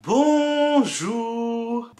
Bonjour,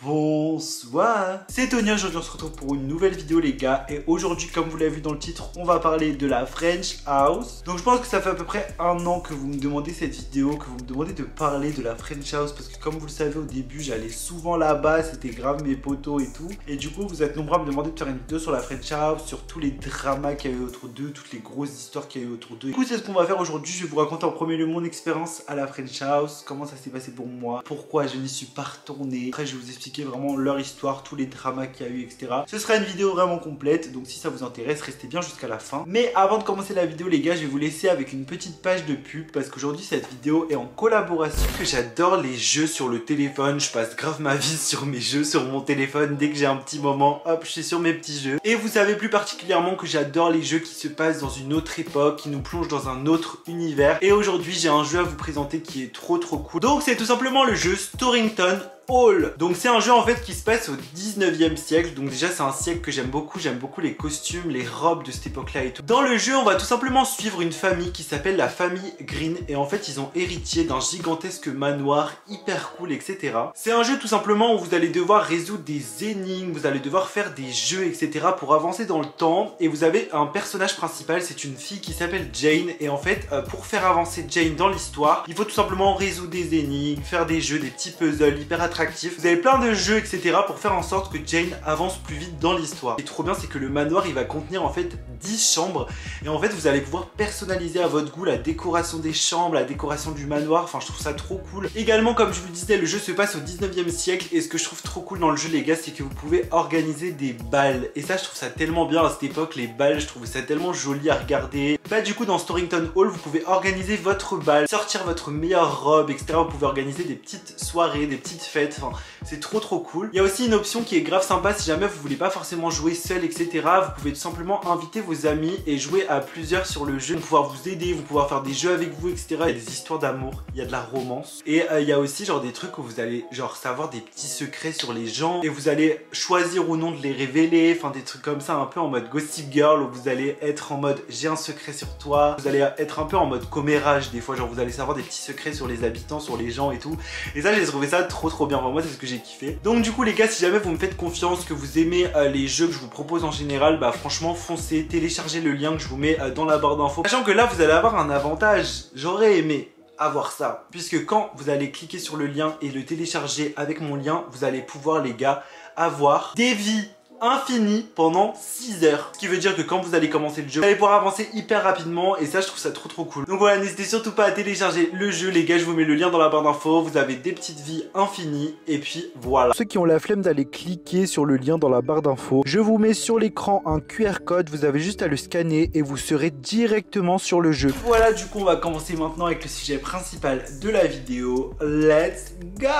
bonsoir, c'est Tony. Aujourd'hui on se retrouve pour une nouvelle vidéo les gars. Et aujourd'hui, comme vous l'avez vu dans le titre, on va parler de la French House. Donc je pense que ça fait à peu près un an que vous me demandez cette vidéo, que vous me demandez de parler de la French House. Parce que comme vous le savez, au début j'allais souvent là-bas, c'était grave mes potos et tout. Et du coup vous êtes nombreux à me demander de faire une vidéo sur la French House, sur tous les dramas qu'il y a eu autour d'eux, toutes les grosses histoires qu'il y a eu autour d'eux. Du coup c'est ce qu'on va faire aujourd'hui. Je vais vous raconter en premier lieu mon expérience à la French House, comment ça s'est passé pour moi, pourquoi je n'y suis pas retourné. Après je vais vous expliquer vraiment leur histoire, tous les dramas qu'il y a eu, etc. Ce sera une vidéo vraiment complète, donc si ça vous intéresse, restez bien jusqu'à la fin. Mais avant de commencer la vidéo les gars, je vais vous laisser avec une petite page de pub, parce qu'aujourd'hui cette vidéo est en collaboration. Que j'adore les jeux sur le téléphone, je passe grave ma vie sur mes jeux sur mon téléphone. Dès que j'ai un petit moment, hop, je suis sur mes petits jeux. Et vous savez plus particulièrement que j'adore les jeux qui se passent dans une autre époque, qui nous plongent dans un autre univers. Et aujourd'hui j'ai un jeu à vous présenter qui est trop cool. Donc c'est tout simplement le jeu Storrington Hall. Donc c'est un jeu en fait qui se passe au 19e siècle. Donc déjà c'est un siècle que j'aime beaucoup les costumes, les robes de cette époque là et tout. Dans le jeu on va tout simplement suivre une famille qui s'appelle la famille Green. Et en fait ils ont héritier d'un gigantesque manoir hyper cool, etc. C'est un jeu tout simplement où vous allez devoir résoudre des énigmes, vous allez devoir faire des jeux, etc. pour avancer dans le temps. Et vous avez un personnage principal, c'est une fille qui s'appelle Jane. Et en fait pour faire avancer Jane dans l'histoire, il faut tout simplement résoudre des énigmes, faire des jeux, des petits puzzles hyper attractifs. Vous avez plein de jeux, etc. pour faire en sorte que Jane avance plus vite dans l'histoire. Et trop bien, c'est que le manoir, il va contenir en fait 10 chambres. Et en fait, vous allez pouvoir personnaliser à votre goût la décoration des chambres, la décoration du manoir. Enfin, je trouve ça trop cool. Également, comme je vous le disais, le jeu se passe au 19e siècle. Et ce que je trouve trop cool dans le jeu, les gars, c'est que vous pouvez organiser des balles. Et ça, je trouve ça tellement bien à cette époque. Les balles, je trouve ça tellement joli à regarder. Là, du coup, dans Storrington Hall, vous pouvez organiser votre balle, sortir votre meilleure robe, etc. Vous pouvez organiser des petites soirées, des petites fêtes. Enfin, c'est trop cool. Il y a aussi une option qui est grave sympa si jamais vous voulez pas forcément jouer seul, etc. Vous pouvez tout simplement inviter vos amis et jouer à plusieurs sur le jeu. Ils vont pouvoir vous aider, vous pouvoir faire des jeux avec vous, etc. Il y a des histoires d'amour, il y a de la romance. Et il y a aussi genre des trucs où vous allez genre savoir des petits secrets sur les gens et vous allez choisir ou non de les révéler. Enfin des trucs comme ça un peu en mode Gossip Girl où vous allez être en mode j'ai un secret sur toi. Vous allez être un peu en mode commérage des fois, genre vous allez savoir des petits secrets sur les habitants, sur les gens et tout. Et ça j'ai trouvé ça trop bien. Enfin, moi c'est ce que j'ai kiffé. Donc du coup les gars, si jamais vous me faites confiance, que vous aimez les jeux que je vous propose en général, bah franchement foncez, téléchargez le lien que je vous mets dans la barre d'infos. Sachant que là vous allez avoir un avantage, j'aurais aimé avoir ça, puisque quand vous allez cliquer sur le lien et le télécharger avec mon lien, vous allez pouvoir les gars avoir des vies infini pendant 6 heures. Ce qui veut dire que quand vous allez commencer le jeu, vous allez pouvoir avancer hyper rapidement et ça je trouve ça trop cool. Donc voilà, n'hésitez surtout pas à télécharger le jeu les gars, je vous mets le lien dans la barre d'infos. Vous avez des petites vies infinies et puis voilà. Ceux qui ont la flemme d'aller cliquer sur le lien dans la barre d'infos, je vous mets sur l'écran un QR code, vous avez juste à le scanner et vous serez directement sur le jeu. Voilà, du coup on va commencer maintenant avec le sujet principal de la vidéo. Let's go!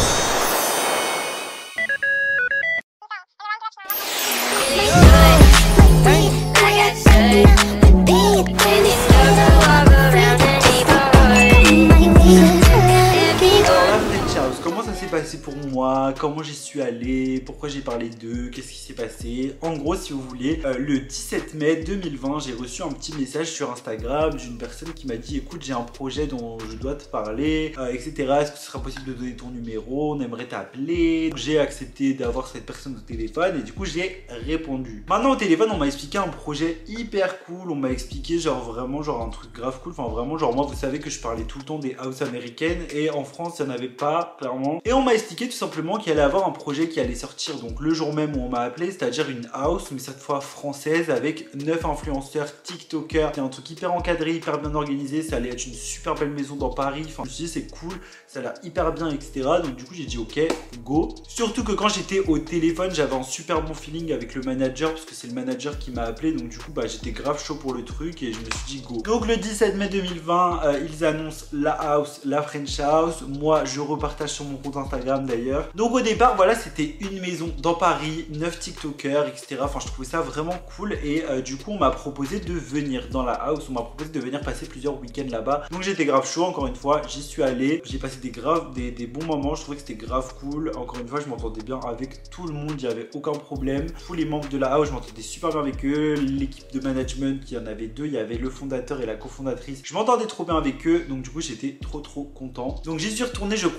Comment ça s'est passé pour moi, comment j'y suis allé, pourquoi j'ai parlé d'eux, qu'est-ce qui s'est passé. En gros si vous voulez, le 17 mai 2020 j'ai reçu un petit message sur Instagram d'une personne qui m'a dit écoute j'ai un projet dont je dois te parler, etc. Est-ce que ce sera possible de donner ton numéro, on aimerait t'appeler. J'ai accepté d'avoir cette personne au téléphone et du coup j'ai répondu. Maintenant au téléphone on m'a expliqué un projet hyper cool, on m'a expliqué genre vraiment genre un truc grave cool, enfin vraiment genre moi vous savez que je parlais tout le temps des house américaines et en France il n'y en avait pas clairement. Et on m'a expliqué tout simplement qu'il allait avoir un projet qui allait sortir donc le jour même où on m'a appelé, c'est-à-dire une house mais cette fois française avec 9 influenceurs, tiktokers. C'était un truc hyper encadré, hyper bien organisé, ça allait être une super belle maison dans Paris. Enfin je me suis dit c'est cool, ça a l'air hyper bien, etc. Donc du coup j'ai dit ok, go. Surtout que quand j'étais au téléphone j'avais un super bon feeling avec le manager parce que c'est le manager qui m'a appelé. Donc du coup bah j'étais grave chaud pour le truc et je me suis dit go. Donc le 17 mai 2020 ils annoncent la house, la French House. Moi je repartage sur mon compte Instagram d'ailleurs. Donc au départ voilà c'était une maison dans Paris, 9 tiktokers, etc. Enfin je trouvais ça vraiment cool et du coup on m'a proposé de venir dans la house, on m'a proposé de venir passer plusieurs week-ends là-bas. Donc j'étais grave chaud, encore une fois j'y suis allé, j'ai passé des bons moments, je trouvais que c'était grave cool. Encore une fois je m'entendais bien avec tout le monde, il n'y avait aucun problème. Tous les membres de la house je m'entendais super bien avec eux, l'équipe de management il y en avait deux, il y avait le fondateur et la cofondatrice, je m'entendais trop bien avec eux. Donc du coup j'étais trop content. Donc j'y suis retourné je crois 2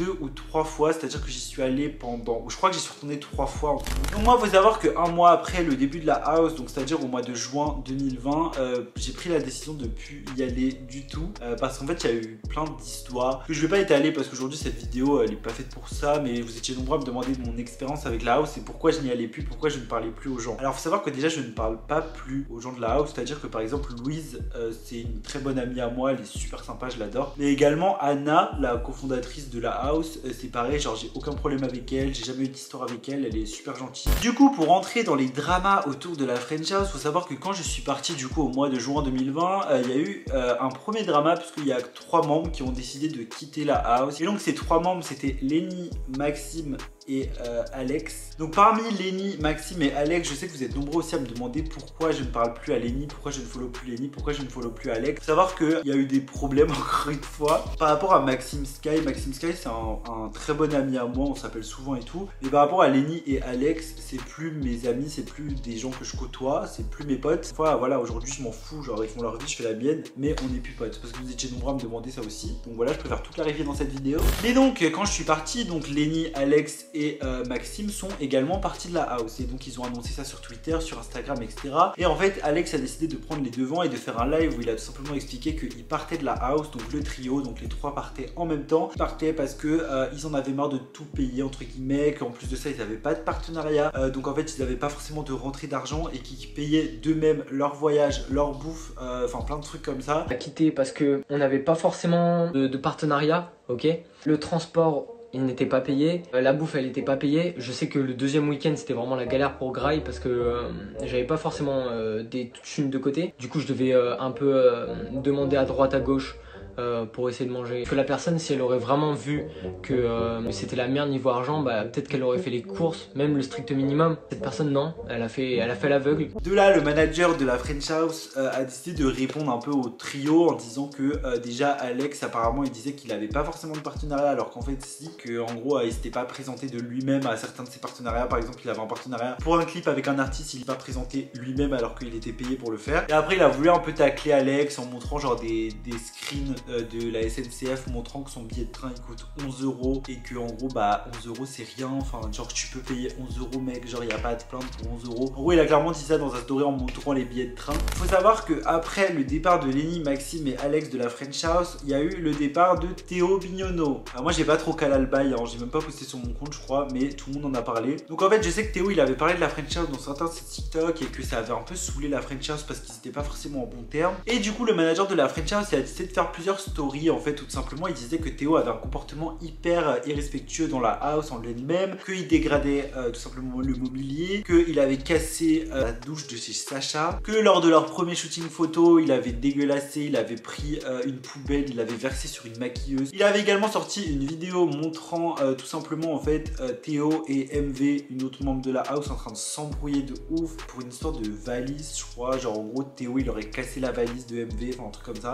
2 ou 3 fois, c'est-à-dire que j'y suis allé pendant, je crois que j'y suis retourné 3 fois en tout. Donc moi, il faut savoir qu'un mois après le début de la house, donc c'est-à-dire au mois de juin 2020, j'ai pris la décision de ne plus y aller du tout, parce qu'en fait il y a eu plein d'histoires que je vais pas étaler parce qu'aujourd'hui cette vidéo elle est pas faite pour ça, mais vous étiez nombreux à me demander de mon expérience avec la house et pourquoi je n'y allais plus, pourquoi je ne parlais plus aux gens. Alors faut savoir que déjà je ne parle pas plus aux gens de la house, c'est-à-dire que par exemple Louise, c'est une très bonne amie à moi, elle est super sympa, je l'adore. Mais également Anna, la cofondatrice de la house, c'est pareil, genre j'ai aucun problème avec elle, j'ai jamais eu d'histoire avec elle, elle est super gentille. Du coup, pour rentrer dans les dramas autour de la French House, faut savoir que quand je suis parti du coup au mois de juin 2020, il y a eu un premier drama puisqu'il y a 3 membres qui ont décidé de quitter la house. Et donc ces 3 membres c'était Lenny, Maxime et Alex. Donc parmi Lenny, Maxime et Alex, je sais que vous êtes nombreux aussi à me demander pourquoi je ne parle plus à Lenny, pourquoi je ne follow plus Lenny, pourquoi je ne follow plus Alex. Faut savoir qu'il y a eu des problèmes encore une fois par rapport à Maxime Sky. Maxime Sky c'est un très bon ami à moi, on s'appelle souvent et tout. Et par rapport à Lenny et Alex, c'est plus mes amis, c'est plus des gens que je côtoie, c'est plus mes potes. Voilà, aujourd'hui je m'en fous, genre ils font leur vie, je fais la mienne, mais on n'est plus potes parce que vous étiez nombreux à me demander ça aussi. Donc voilà, je préfère tout clarifier dans cette vidéo. Mais donc quand je suis parti, donc Lenny, Alex et Maxime sont également partis de la house et donc ils ont annoncé ça sur Twitter, sur Instagram, etc. Et en fait Alex a décidé de prendre les devants et de faire un live où il a tout simplement expliqué qu'il partait de la house, donc le trio, donc les 3 partaient en même temps. Ils partaient parce que ils en avaient marre de tout payer entre guillemets, qu'en plus de ça ils n'avaient pas de partenariat, donc en fait ils n'avaient pas forcément de rentrée d'argent et qu'ils payaient d'eux-mêmes leur voyage, leur bouffe, enfin plein de trucs comme ça. On a quitté parce que on n'avait pas forcément de partenariat, ok. Le transport il n'était pas payé, la bouffe elle était pas payée. Je sais que le deuxième week-end c'était vraiment la galère pour Grail parce que j'avais pas forcément des thunes de côté. Du coup je devais un peu demander à droite à gauche pour essayer de manger. Que la personne, si elle aurait vraiment vu que c'était la merde niveau argent, bah peut-être qu'elle aurait fait les courses, même le strict minimum. Cette personne non, elle a fait l'aveugle. De là, le manager de la French House a décidé de répondre un peu au trio en disant que déjà Alex apparemment il disait qu'il avait pas forcément de partenariat, alors qu'en fait si, que en gros il s'était pas présenté de lui-même à certains de ses partenariats. Par exemple il avait un partenariat pour un clip avec un artiste, il n'est pas présenté lui-même alors qu'il était payé pour le faire. Et après il a voulu un peu tacler Alex en montrant genre des screens de la SNCF montrant que son billet de train il coûte 11 € et que en gros bah 11 € c'est rien, enfin genre tu peux payer 11 € mec, genre il n'y a pas à te plaindre pour 11 €. En gros il a clairement dit ça dans sa story en montrant les billets de train. Faut savoir que après le départ de Lenny, Maxime et Alex de la French House, il y a eu le départ de Théo Bignonneau. Alors moi j'ai pas trop calé le bail, hein, j'ai même pas posté sur mon compte je crois, mais tout le monde en a parlé. Donc en fait je sais que Théo il avait parlé de la French House dans certains de ses TikTok et que ça avait un peu saoulé la French House parce qu'ils étaient pas forcément en bon terme. Et du coup le manager de la French House il a décidé de faire plusieurs stories en fait, tout simplement il disait que Théo avait un comportement hyper irrespectueux dans la house en elle-même, qu'il dégradait tout simplement le mobilier, qu'il avait cassé la douche de chez Sacha, que lors de leur premier shooting photo il avait dégueulassé, il avait pris une poubelle, il l'avait versé sur une maquilleuse. Il avait également sorti une vidéo montrant tout simplement en fait Théo et MV, une autre membre de la house, en train de s'embrouiller de ouf pour une histoire de valise je crois, genre en gros Théo il aurait cassé la valise de MV, enfin un truc comme ça.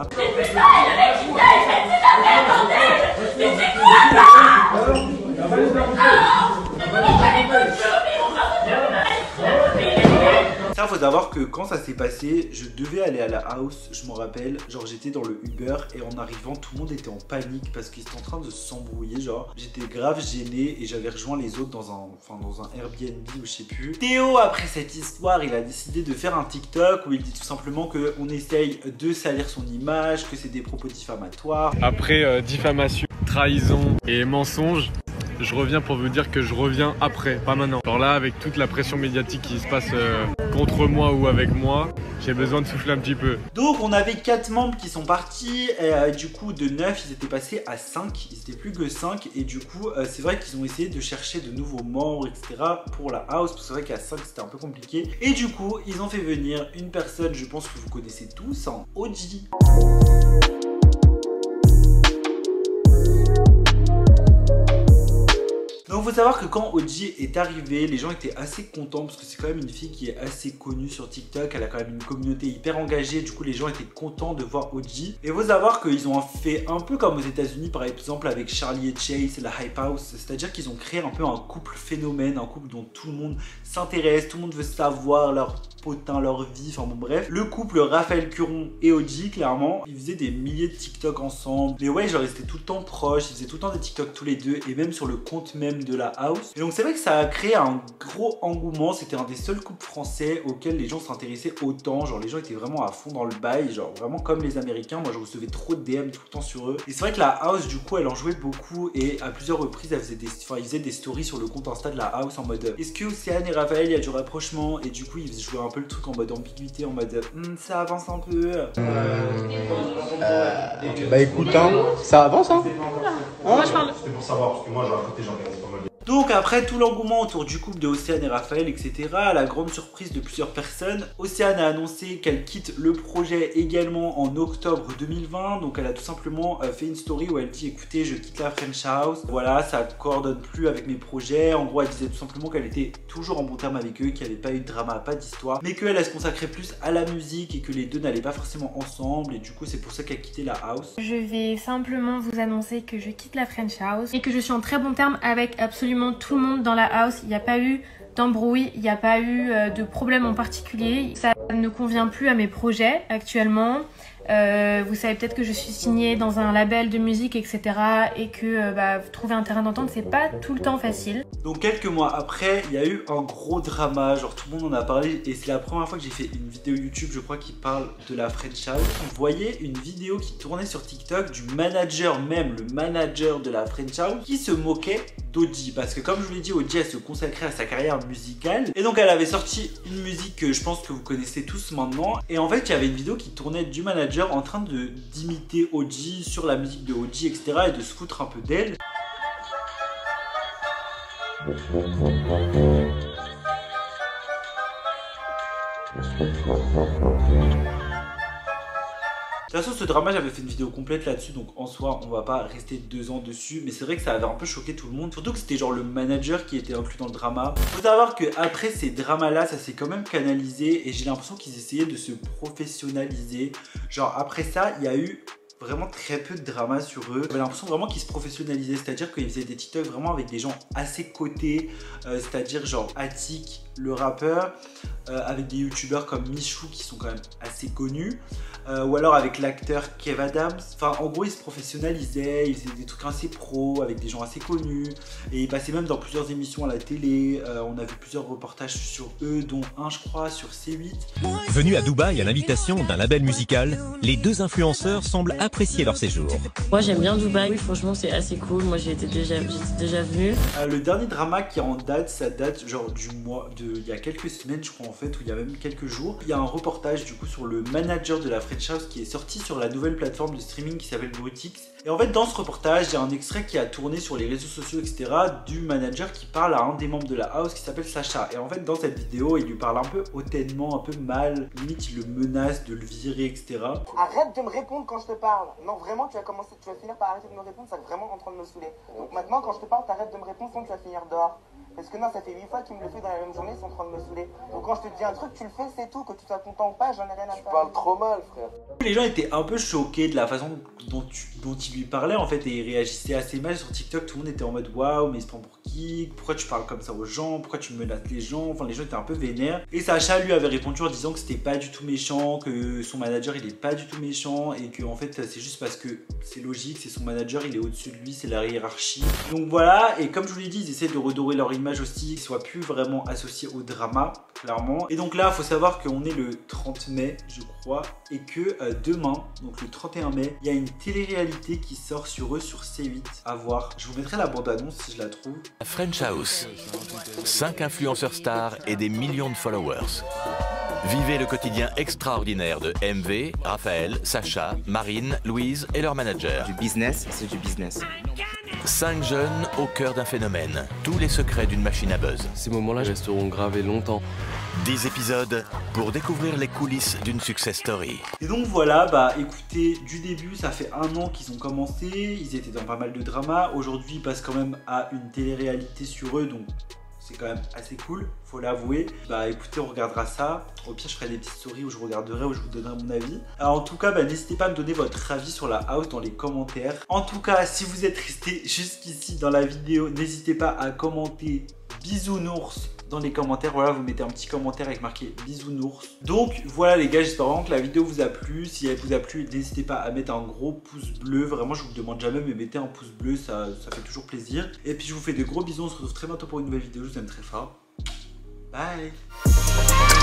Ça faut savoir que quand ça s'est passé, je devais aller à la house, je m'en rappelle, genre j'étais dans le Uber et en arrivant tout le monde était en panique parce qu'ils étaient en train de s'embrouiller, genre j'étais grave gêné et j'avais rejoint les autres dans un Airbnb ou je sais plus. Théo après cette histoire il a décidé de faire un TikTok où il dit tout simplement qu'on essaye de salir son image, que c'est des propos diffamatoires. Après diffamation, trahison et mensonge, je reviens pour vous dire que je reviens après, pas maintenant. Alors là, avec toute la pression médiatique qui se passe contre moi ou avec moi, j'ai besoin de souffler un petit peu. Donc on avait 4 membres qui sont partis, et du coup de 9 ils étaient passés à 5, ils étaient plus que 5 et du coup c'est vrai qu'ils ont essayé de chercher de nouveaux membres etc pour la house, parce que c'est vrai qu'à 5 c'était un peu compliqué. Et du coup ils ont fait venir une personne, je pense que vous connaissez tous, en OG. Donc faut savoir que quand OG est arrivée, les gens étaient assez contents parce que c'est quand même une fille qui est assez connue sur TikTok, elle a quand même une communauté hyper engagée, du coup les gens étaient contents de voir OG. Et faut savoir qu'ils ont fait un peu comme aux États-Unis par exemple avec Charlie et Chase et la Hype House, c'est-à-dire qu'ils ont créé un peu un couple phénomène, un couple dont tout le monde s'intéresse, tout le monde veut savoir leur potin leur vie, enfin bon bref. Le couple Raphaël Curon et OG, clairement, ils faisaient des milliers de TikTok ensemble. Mais ouais, genre ils étaient tout le temps proches, ils faisaient tout le temps des TikTok tous les deux et même sur le compte même de la house. Et donc c'est vrai que ça a créé un gros engouement, c'était un des seuls couples français auxquels les gens s'intéressaient autant, genre les gens étaient vraiment à fond dans le bail, genre vraiment comme les Américains. Moi je recevais trop de DM tout le temps sur eux. Et c'est vrai que la house du coup elle en jouait beaucoup et à plusieurs reprises ils faisaient des stories sur le compte Insta de la house en mode est-ce que Océane et Raphaël il y a du rapprochement, et du coup ils jouaient un peu le truc en mode ambiguïté, en mode ça avance un peu. Bah écoute, hein, ça avance hein. Moi je parle. C'était pour savoir, parce que moi j'ai raconté, j'en regardais pas mal. Donc après tout l'engouement autour du couple de Océane et Raphaël, etc., à la grande surprise de plusieurs personnes, Océane a annoncé qu'elle quitte le projet également en octobre 2020. Donc elle a tout simplement fait une story où elle dit écoutez, je quitte la French House, voilà, ça coordonne plus avec mes projets. En gros elle disait tout simplement qu'elle était toujours en bon terme avec eux, qu'il n'y avait pas eu de drama, pas d'histoire, mais qu'elle se consacrait plus à la musique et que les deux n'allaient pas forcément ensemble, et du coup c'est pour ça qu'elle a quitté la house. Je vais simplement vous annoncer que je quitte la French House et que je suis en très bon terme avec absolument tout le monde dans la house. Il n'y a pas eu d'embrouille, il n'y a pas eu de problème en particulier. Ça ne convient plus à mes projets actuellement. Vous savez peut-être que je suis signée dans un label de musique, etc. et que trouver un terrain d'entente, c'est pas tout le temps facile. Donc quelques mois après, il y a eu un gros drama, genre tout le monde en a parlé, et c'est la première fois que j'ai fait une vidéo YouTube, je crois, qui parle de la French House. Vous voyez une vidéo qui tournait sur TikTok du manager même, le manager de la French House, qui se moquait d'OG, parce que comme je vous l'ai dit, OG elle se consacrait à sa carrière musicale, et donc elle avait sorti une musique que je pense que vous connaissez tous maintenant, et en fait il y avait une vidéo qui tournait du manager en train d'imiter OG sur la musique de OG, etc., et de se foutre un peu d'elle. De toute façon, ce drama, j'avais fait une vidéo complète là-dessus, donc en soi, on va pas rester 2 ans dessus, mais c'est vrai que ça avait un peu choqué tout le monde, surtout que c'était genre le manager qui était inclus dans le drama. Faut savoir que après ces dramas-là, ça s'est quand même canalisé, et j'ai l'impression qu'ils essayaient de se professionnaliser. Genre après ça, il y a eu vraiment très peu de drama sur eux. J'avais l'impression vraiment qu'ils se professionnalisaient, c'est-à-dire qu'ils faisaient des TikTok vraiment avec des gens assez cotés, c'est-à-dire genre Attic, le rappeur, avec des youtubeurs comme Michou qui sont quand même assez connus, ou alors avec l'acteur Kev Adams. Enfin en gros ils se professionnalisaient, ils faisaient des trucs assez pro avec des gens assez connus, et ils passaient même dans plusieurs émissions à la télé. On a vu plusieurs reportages sur eux, dont un je crois sur C8. Venus à Dubaï à l'invitation d'un label musical, les deux influenceurs semblent apprécier leur séjour. Moi j'aime bien Dubaï, oui, franchement c'est assez cool, moi j'étais déjà venue. Le dernier drama qui est en date, ça date genre du mois, il y a quelques semaines je crois en fait, ou il y a même quelques jours. Il y a un reportage du coup sur le manager de la French House qui est sorti sur la nouvelle plateforme de streaming qui s'appelle Brutix. Et en fait dans ce reportage, il y a un extrait qui a tourné sur les réseaux sociaux, etc. du manager qui parle à un des membres de la house qui s'appelle Sacha. Et en fait dans cette vidéo, il lui parle un peu hautainement, un peu mal, limite il le menace de le virer, etc. Arrête de me répondre quand je te parle. Non vraiment tu vas finir par arrêter de me répondre, ça va vraiment en train de me saouler. Donc maintenant quand je te parle, t'arrêtes de me répondre, sinon tu vas finir dehors. Parce que non, ça fait 8 fois qu'il me le fait dans la même journée, ils sont en train de me saouler. Donc quand je te dis un truc, tu le fais, c'est tout. Que tu sois content ou pas, j'en ai rien à faire. Tu parles trop mal, frère. Les gens étaient un peu choqués de la façon dont il lui parlait en fait, et il réagissait assez mal sur TikTok. Tout le monde était en mode waouh, mais il se prend pour qui? Pourquoi tu parles comme ça aux gens? Pourquoi tu menaces les gens? Enfin, les gens étaient un peu vénères. Et Sacha lui avait répondu en disant que c'était pas du tout méchant, que son manager il est pas du tout méchant, et que en fait c'est juste parce que c'est logique, c'est son manager, il est au-dessus de lui, c'est la hiérarchie. Donc voilà, et comme je vous l'ai dit, ils essaient de redorer leur image aussi, qu'ils soient plus vraiment associés au drama, clairement. Et donc là, il faut savoir qu'on est le 30 mai, je crois, et que demain, donc le 31 mai, il y a une télé-réalité qui sort sur eux sur C8. À voir. Je vous mettrai la bande-annonce si je la trouve. French House. 5 influenceurs stars et des millions de followers. Vivez le quotidien extraordinaire de MV, Raphaël, Sacha, Marine, Louise et leur manager. Du business, c'est du business. 5 jeunes au cœur d'un phénomène. Tous les secrets d'une machine à buzz. Ces moments-là resteront gravés longtemps. 10 épisodes pour découvrir les coulisses d'une success story. Et donc voilà, bah écoutez, du début, ça fait 1 an qu'ils ont commencé, ils étaient dans pas mal de dramas. Aujourd'hui, ils passent quand même à une télé-réalité sur eux, donc c'est quand même assez cool, faut l'avouer. Bah écoutez, on regardera ça. Au pire, je ferai des petites stories où je regarderai, où je vous donnerai mon avis. Alors en tout cas, bah, n'hésitez pas à me donner votre avis sur la house dans les commentaires. En tout cas, si vous êtes resté jusqu'ici dans la vidéo, n'hésitez pas à commenter bisounours dans les commentaires. Voilà, vous mettez un petit commentaire avec marqué bisounours. Donc voilà les gars, j'espère vraiment que la vidéo vous a plu. Si elle vous a plu, n'hésitez pas à mettre un gros pouce bleu. Vraiment, je vous le demande jamais, mais mettez un pouce bleu, ça fait toujours plaisir. Et puis je vous fais de gros bisous, on se retrouve très bientôt pour une nouvelle vidéo. Je vous aime très fort. Bye.